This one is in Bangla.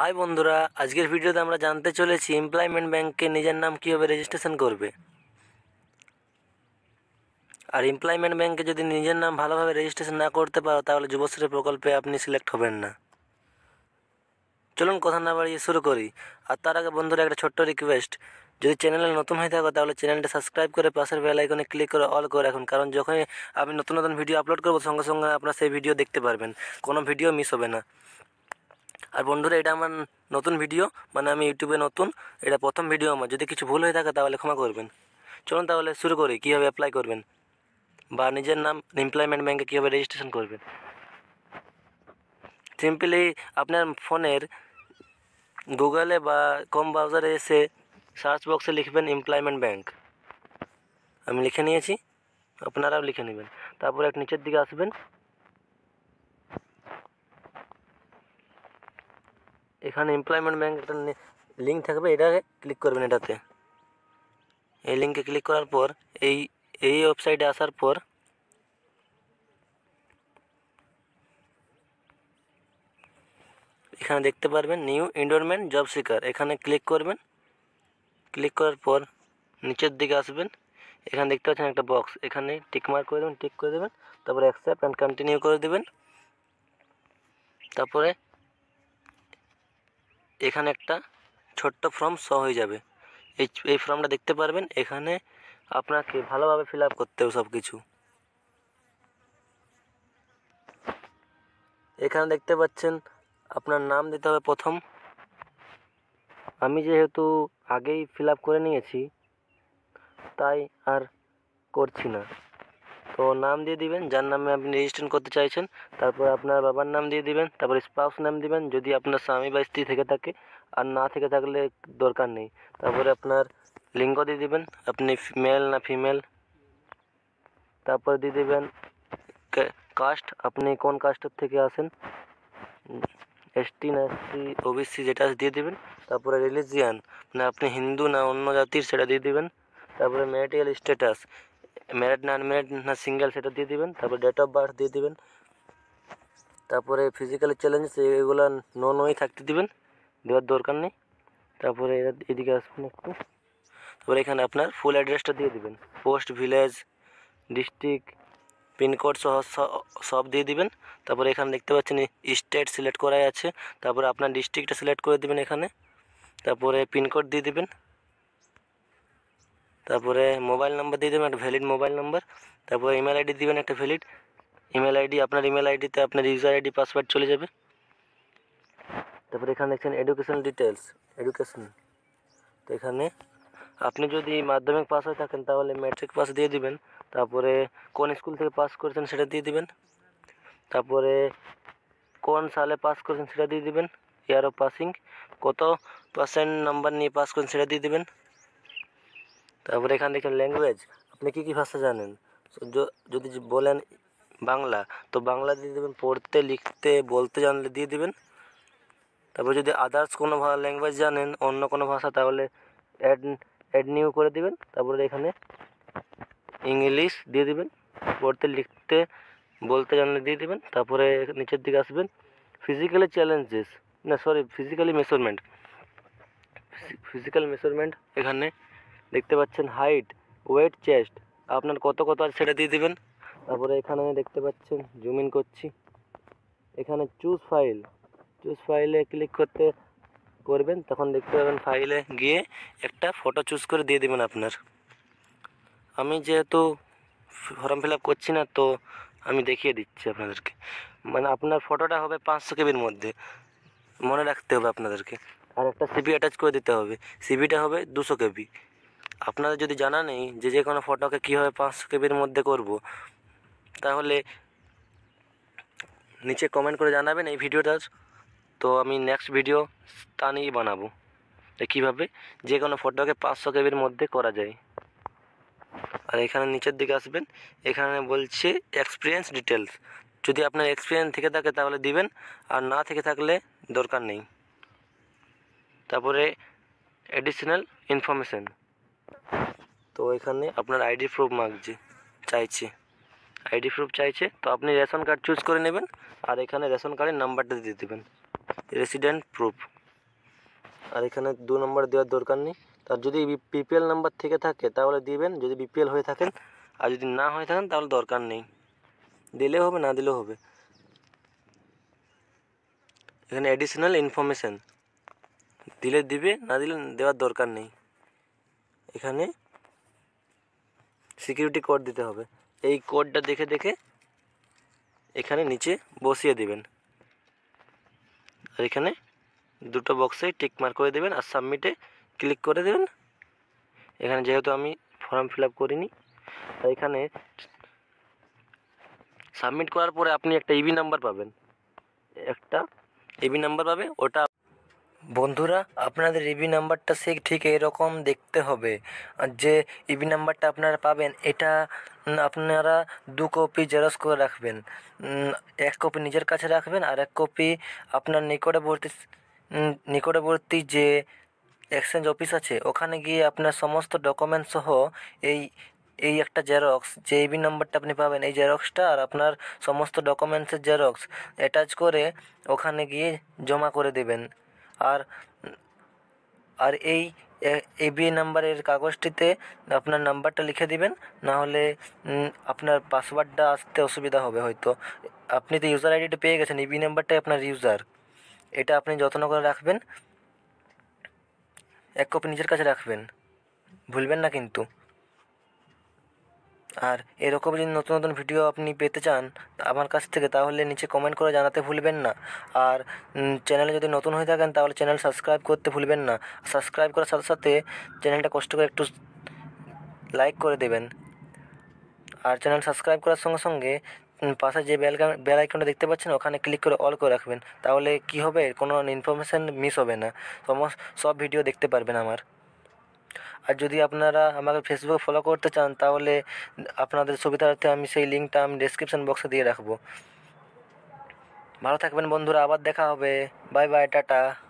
হাই বন্ধুরা, আজকের ভিডিওতে আমরা জানতে চলেছি এমপ্লয়মেন্ট ব্যাংকে নিজের নাম কীভাবে রেজিস্ট্রেশন করবে। আর এমপ্লয়মেন্ট ব্যাংকে যদি নিজের নাম ভালোভাবে রেজিস্ট্রেশন না করতে পারো তাহলে যুবশ্রী প্রকল্পে আপনি সিলেক্ট হবেন না। চলুন কথা না বাড়িয়ে শুরু করি। আর তার আগে বন্ধুরা একটা ছোট্ট রিকোয়েস্ট, যদি চ্যানেলে নতুন হয়ে থাকো তাহলে চ্যানেলটা সাবস্ক্রাইব করে পাশের বেল আইকনে ক্লিক করে অল করে রাখুন, কারণ যখনই আমি নতুন নতুন ভিডিও আপলোড করবো সঙ্গে সঙ্গে আপনারা সেই ভিডিও দেখতে পারবেন, কোনো ভিডিও মিস হবে না। আর বন্ধুরা, এটা আমার নতুন ভিডিও, মানে আমি ইউটিউবে নতুন, এটা প্রথম ভিডিও আমার। যদি কিছু ভুল হয়ে থাকে তাহলে ক্ষমা করবেন। চলুন তাহলে শুরু করি কীভাবে অ্যাপ্লাই করবেন বা নিজের নাম এমপ্লয়মেন্ট ব্যাংকে কীভাবে রেজিস্ট্রেশন করবেন। সিম্পলি আপনার ফোনের গুগলে বা কম ব্রাউজারে এসে সার্চ বক্সে লিখবেন এমপ্লয়মেন্ট ব্যাংক। আমি লিখে নিয়েছি, আপনারাও লিখে নেবেন। তারপরে এক নিচের দিকে আসবেন, এখানে এমপ্লয়মেন্ট ব্যাংক একটা লিঙ্ক থাকবে, এটাকে ক্লিক করবেন। এটাতে এই লিঙ্কে ক্লিক করার পর এই ওয়েবসাইটে আসার পর এখানে দেখতে পারবেন নিউ এনরোলমেন্ট জব সিকার, এখানে ক্লিক করবেন। ক্লিক করার পর নিচের দিকে আসবেন, এখানে দেখতে পাচ্ছেন একটা বক্স, এখানে টিক মার্ক করে দেবেন, টিক করে দেবেন। তারপরে অ্যাকসেপ্ট অ্যান্ড কন্টিনিউ করে দেবেন। তারপরে এখানে একটা ছোট্ট ফর্ম শো হয়ে যাবে, এই ফর্মটা দেখতে পারবেন। এখানে আপনাকে ভালোভাবে ফিল আপ করতে হবে সব কিছু। এখানে দেখতে পাচ্ছেন আপনার নাম দিতে হবে প্রথম। আমি যেহেতু আগেই ফিল আপ করে নিয়েছি তাই আর করছি না, তো নাম দিয়ে দিবেন যার নামে আপনি রেজিস্ট্রেশন করতে চাইছেন। তারপর আপনার বাবার নাম দিয়ে দিবেন, তারপর স্পাউস নাম দিবেন যদি আপনার স্বামী বা স্ত্রী থেকে থাকে, আর না থেকে থাকলে দরকার নেই। তারপরে আপনার লিঙ্গ দিয়ে দিবেন, আপনি মেল না ফিমেল। তারপর দিয়ে দেবেন কাস্ট, আপনি কোন কাস্টের থেকে আসেন, এসটি না এসসি ওবিসি, যেটা দিয়ে দেবেন। তারপরে রিলিজিয়ান, মানে আপনি হিন্দু না অন্য জাতির, সেটা দিয়ে দিবেন। তারপরে ম্যারিটাল স্ট্যাটাস, ম্যারিড না আনম্যারিড না সিঙ্গেল, সেটা দিয়ে দিবেন। তারপর ডেট অফ বার্থ দিয়ে দিবেন। তারপরে ফিজিক্যাল চ্যালেঞ্জ, এগুলো নোই থাকতে দিবেন, দেওয়ার দরকার নেই। তারপরে এদিকে আসবেন একটু, তারপরে এখানে আপনার ফুল অ্যাড্রেসটা দিয়ে দিবেন, পোস্ট, ভিলেজ, ডিস্ট্রিক্ট, পিনকোড সহ সব দিয়ে দিবেন। তারপরে এখানে দেখতে পাচ্ছেন স্টেট সিলেক্ট করাই আছে, তারপরে আপনার ডিস্ট্রিক্টটা সিলেক্ট করে দেবেন এখানে। তারপরে পিনকোড দিয়ে দিবেন। তারপরে মোবাইল নাম্বার দিয়ে দেবেন, একটা ভ্যালিড মোবাইল নাম্বার। তারপরে ইমেল আইডি দিবেন একটা ভ্যালিড ইমেল আইডি, আপনার ইমেল আইডিতে আপনার ইউজার আইডি পাসওয়ার্ড চলে যাবে। তারপরে এখানে দেখছেন এডুকেশন ডিটেলস, এডুকেশন, তো এখানে আপনি যদি মাধ্যমিক পাস হয়ে থাকেন তাহলে ম্যাট্রিক পাস দিয়ে দিবেন। তারপরে কোন স্কুল থেকে পাস করেছেন সেটা দিয়ে দিবেন। তারপরে কোন সালে পাস করেছেন সেটা দিয়ে দিবেন, ইয়ার অফ পাসিং, কত পার্সেন্ট নাম্বার নিয়ে পাস করেছেন সেটা দিয়ে দিবেন। তারপরে এখানে দেখেন ল্যাঙ্গুয়েজ, আপনি কী ভাষা জানেন, যদি বলেন বাংলা তো বাংলা দিয়ে দেবেন, পড়তে লিখতে বলতে জানলে দিয়ে দিবেন। তারপর যদি আদার্স কোনো ল্যাঙ্গুয়েজ জানেন, অন্য কোনো ভাষা, তাহলে অ্যাড নিউ করে দিবেন। তারপরে এখানে ইংলিশ দিয়ে দিবেন, পড়তে লিখতে বলতে জানলে দিয়ে দিবেন। তারপরে নিচের দিকে আসবেন, ফিজিক্যালি মেজারমেন্ট, এখানে দেখতে পাচ্ছেন হাইট, ওয়েট, চেস্ট, আপনার কত আছে সেটা দিয়ে দিবেন। তারপরে এখানে দেখতে পাচ্ছেন জুম ইন করছি, এখানে চুজ ফাইলে ক্লিক করবেন, তখন দেখতে পাবেন ফাইলে গিয়ে একটা ফটো চুজ করে দিয়ে দেবেন আপনার। আমি যেহেতু ফর্ম ফিল আপ করছি না তো আমি দেখিয়ে দিচ্ছি আপনাদেরকে, মানে আপনার ফটোটা হবে 500 কেবির মধ্যে, মনে রাখতে হবে আপনাদেরকে। আর একটা সিভি অ্যাটাচ করে দিতে হবে, সিভিটা হবে 200 কেবি। আপনাদের যদি জানা নেই যে কোনো ফটোকে কীভাবে 500 কেবির মধ্যে করব, তাহলে নিচে কমেন্ট করে জানাবেন এই ভিডিওটার, তো আমি নেক্সট ভিডিও তা নিয়েই বানাবো কীভাবে যে কোনো ফটোকে 500 কেবির মধ্যে করা যায়। আর এখানে নিচের দিকে আসবেন, এখানে বলছে এক্সপিরিয়েন্স ডিটেলস, যদি আপনার এক্সপিরিয়েন্স থেকে থাকে তাহলে দিবেন, আর না থেকে থাকলে দরকার নেই। তারপরে অ্যাডিশনাল ইনফরমেশান, তো এখানে আপনার আইডি প্রুফ চাইছে, তো আপনি রেশন কার্ড চুজ করে নেবেন, আর এখানে রেশন কার্ডের নাম্বারটা দিয়ে দেবেন, রেসিডেন্ট প্রুফ। আর এখানে 2 নম্বর দেওয়ার দরকার নেই। তার যদি বিপিএল নাম্বার থেকে থাকে তাহলে দিবেন, যদি বিপিএল হয়ে থাকেন, আর যদি না হয়ে থাকেন তাহলে দরকার নেই, দিলেও হবে না দিলেও হবে। এখানে অ্যাডিশনাল ইনফরমেশান দিলে দিবে, না দিলে দেওয়ার দরকার নেই। এখানে সিকিউরিটি কোড দিতে হবে, এই কোডটা দেখে দেখে এখানে নিচে বসিয়ে দিবেন, আর এখানে দুটো বক্সে টিক মার্ক করে দেবেন আর সাবমিটে ক্লিক করে দেবেন। এখানে যেহেতু আমি ফর্ম ফিল আপ করিনি, তাই এখানে সাবমিট করার পরে আপনি একটা ইবি নাম্বার পাবেন, ওটা বন্ধুরা আপনাদের ইবি নাম্বারটা সে ঠিক এরকম দেখতে হবে। আর যে ইবি নাম্বারটা আপনারা পাবেন এটা আপনারা 2 কপি জেরক্স করে রাখবেন, 1 কপি নিজের কাছে রাখবেন আর 1 কপি আপনার নিকটবর্তী যে এক্সচেঞ্জ অফিস আছে ওখানে গিয়ে আপনার সমস্ত ডকুমেন্টস সহ এই একটা জেরক্স, যে ইবি নাম্বারটা আপনি পাবেন এই জেরক্সটা আর আপনার সমস্ত ডকুমেন্টসের জেরক্স অ্যাটাচ করে ওখানে গিয়ে জমা করে দেবেন। আর এই ইবি নাম্বারের কাগজটিতে আপনার নাম্বারটা লিখে দিবেন, না হলে আপনার পাসওয়ার্ডটা আসতে অসুবিধা হবে হয়তো। আপনি তো ইউজার আইডিটা পেয়ে গেছেন, ইবি নাম্বারটাই আপনার ইউজার, এটা আপনি যত্ন করে রাখবেন, 1 কপি নিজের কাছে রাখবেন, ভুলবেন না কিন্তু। আর এরকম যদি নতুন নতুন ভিডিও আপনি পেতে চান আমার কাছ থেকে তাহলে নিচে কমেন্ট করে জানাতে ভুলবেন না। আর চ্যানেলে যদি নতুন হয়ে থাকেন তাহলে চ্যানেল সাবস্ক্রাইব করতে ভুলবেন না। সাবস্ক্রাইব করার সাথে সাথে চ্যানেলটা কষ্ট করে একটু লাইক করে দেবেন। আর চ্যানেল সাবস্ক্রাইব করার সঙ্গে সঙ্গে পাশে যে বেল আইকনটা দেখতে পাচ্ছেন ওখানে ক্লিক করে অল করে রাখবেন, তাহলে কি হবে কোনো ইনফরমেশান মিস হবে না, সব ভিডিও দেখতে পারবেন আমার। আর যদি আপনারা আমাকে ফেসবুকে ফলো করতে চান তাহলে আপনাদের সুবিধার্থে আমি সেই লিঙ্কটা আমি ডেসক্রিপশন বক্সে দিয়ে রাখবো। ভালো থাকবেন বন্ধুরা, আবার দেখা হবে, বাই বাই, টাটা।